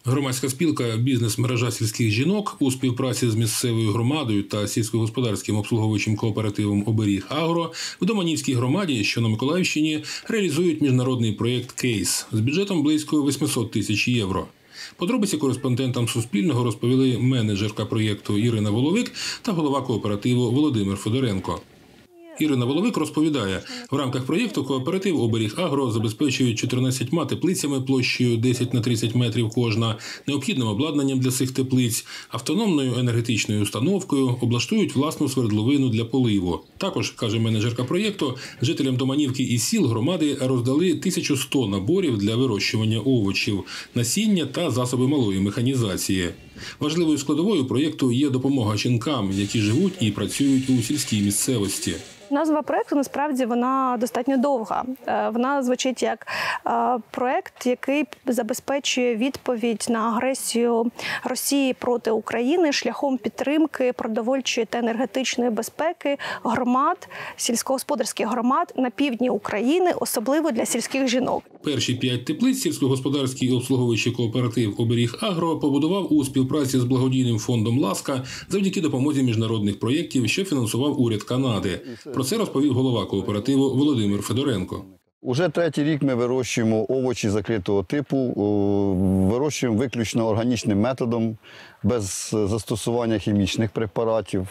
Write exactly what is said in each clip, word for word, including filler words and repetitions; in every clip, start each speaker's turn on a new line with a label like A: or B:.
A: Громадська спілка «Бізнес-мережа сільських жінок» у співпраці з місцевою громадою та сільськогосподарським обслуговуючим кооперативом «Оберіг Агро» в Доманівській громаді, що на Миколаївщині, реалізують міжнародний проєкт «Кейс» з бюджетом близько вісімсот тисяч євро. Подробиці кореспондентам Суспільного розповіли менеджерка проєкту Ірина Воловик та голова кооперативу Володимир Федоренко. Ірина Воловик розповідає, в рамках проєкту кооператив «Оберіг Агро» забезпечує чотирнадцятьма теплицями площею десять на тридцять метрів кожна, необхідним обладнанням для цих теплиць, автономною енергетичною установкою, облаштують власну свердловину для поливу. Також, каже менеджерка проєкту, жителям Доманівки і сіл громади роздали тисячу сто наборів для вирощування овочів, насіння та засоби малої механізації. Важливою складовою проєкту є допомога жінкам, які живуть і працюють у сільській місцевості.
B: Назва проєкту, насправді, вона достатньо довга. Вона звучить як проєкт, який забезпечує відповідь на агресію Росії проти України шляхом підтримки продовольчої та енергетичної безпеки громад, сільськогосподарських громад на півдні України, особливо для сільських жінок.
A: Перші п'ять теплиць сільськогосподарський обслуговуючий кооператив «Оберіг Агро» побудував у співпраці з благодійним фондом «Ласка» завдяки допомозі міжнародних проєктів, що фінансував уряд Канади. Про це розповів голова кооперативу Володимир Федоренко.
C: Уже третій рік ми вирощуємо овочі закритого типу, вирощуємо виключно органічним методом, без застосування хімічних препаратів.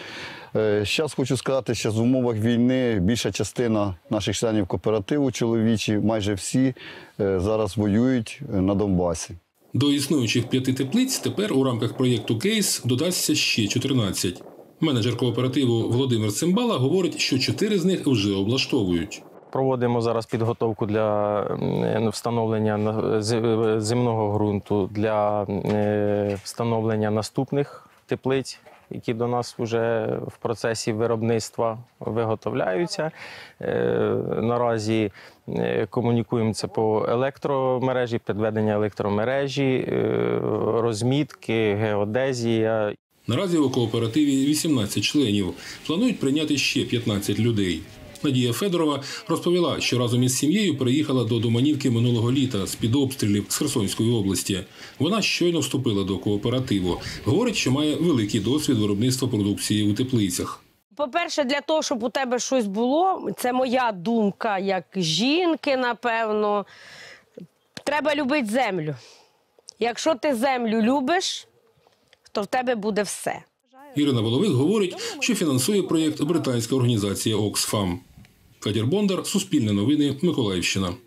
C: Зараз хочу сказати, що в умовах війни більша частина наших членів кооперативу чоловічі, майже всі, зараз воюють на Донбасі.
A: До існуючих п'яти теплиць тепер у рамках проєкту «Кейс» додасться ще чотирнадцять. Менеджер кооперативу Володимир Цимбала говорить, що чотири з них вже облаштовують.
D: Проводимо зараз підготовку для встановлення земного ґрунту, для встановлення наступних теплиць, які до нас вже в процесі виробництва виготовляються. Наразі комунікуємо це по електромережі, підведення електромережі, розмітки, геодезія.
A: Наразі у кооперативі вісімнадцять членів. Планують прийняти ще п'ятнадцять людей. Надія Федорова розповіла, що разом із сім'єю приїхала до Доманівки минулого літа з-під обстрілів з Херсонської області. Вона щойно вступила до кооперативу. Говорить, що має великий досвід виробництва продукції у теплицях.
E: По-перше, для того, щоб у тебе щось було, це моя думка, як жінки, напевно, треба любити землю. Якщо ти землю любиш, то в тебе буде все.
A: Ірина Воловик говорить, що фінансує проєкт британська організація «Оксфам». Федір Бондар, Суспільне новини, Миколаївщина.